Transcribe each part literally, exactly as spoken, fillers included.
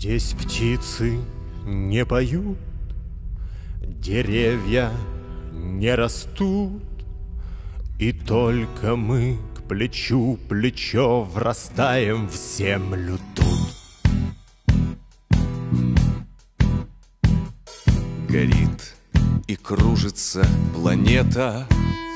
Здесь птицы не поют, деревья не растут, и только мы к плечу плечо врастаем в землю тут. Горит и кружится планета,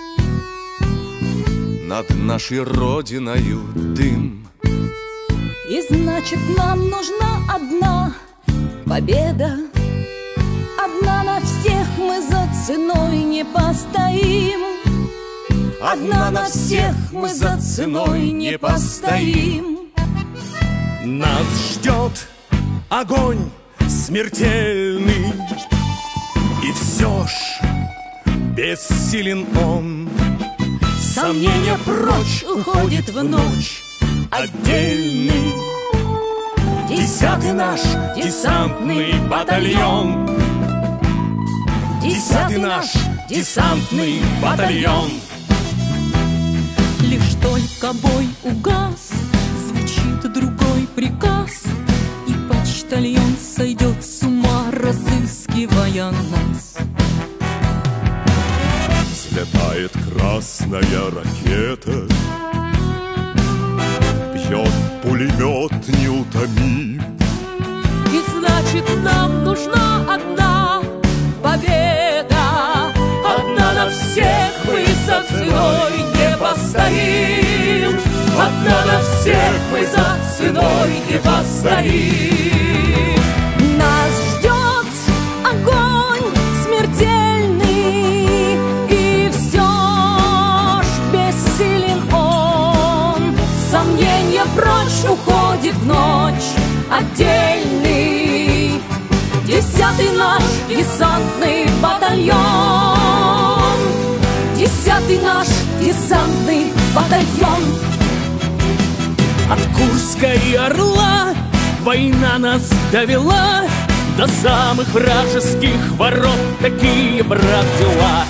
над нашей родиною дым. И значит, нам нужна одна победа. Одна на всех, мы за ценой не постоим. Одна на всех, мы за ценой не постоим. Нас ждет огонь смертельный, и все ж бессилен он. Сомнения прочь уходит в ночь отдельный. Десятый наш десантный батальон. Десятый наш десантный батальон. Лишь только бой угас, звучит другой приказ, и почтальон сойдет с ума, разыскивая нас. Взлетает красная ракета, бьет пулемет неутомим. И значит, нам нужна одна победа. Одна на всех, мы за ценой не постоим. Одна на всех, мы за ценой не постоим. Нас ждет огонь смертельный, и все ж бессилен он. Сомнения прочь уходит в ночь отдельный. Десятый наш десантный батальон. Десятый наш десантный батальон. От Курска и Орла война нас довела до самых вражеских ворот. Такие, брат, дела.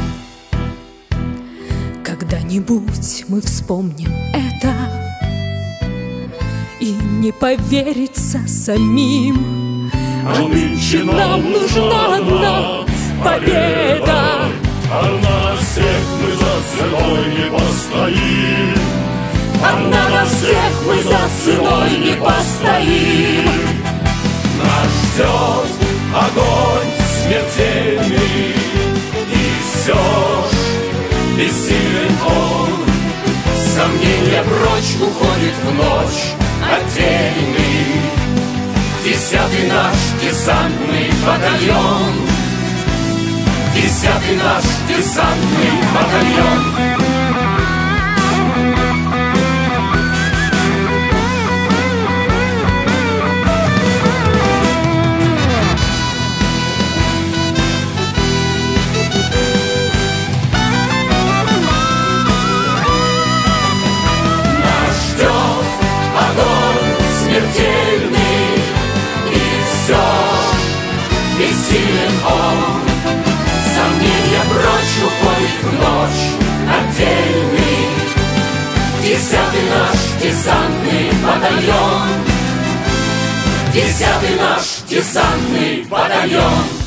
Когда-нибудь мы вспомним это, и не поверится самим. А нынче нам нужна одна победа. Одна на всех, мы за ценой не постоим. Одна на всех, мы за ценой не постоим. Нас ждет огонь смертельный, и все ж бессилен он. Сомнения прочь уходит в ночь отдельный. Десятый наш десантный батальон. Десятый наш десантный батальон. Бессилен он. Сомнения прочь уходит в ночь отдельный. Десятый наш десантный батальон. Десятый наш десантный батальон.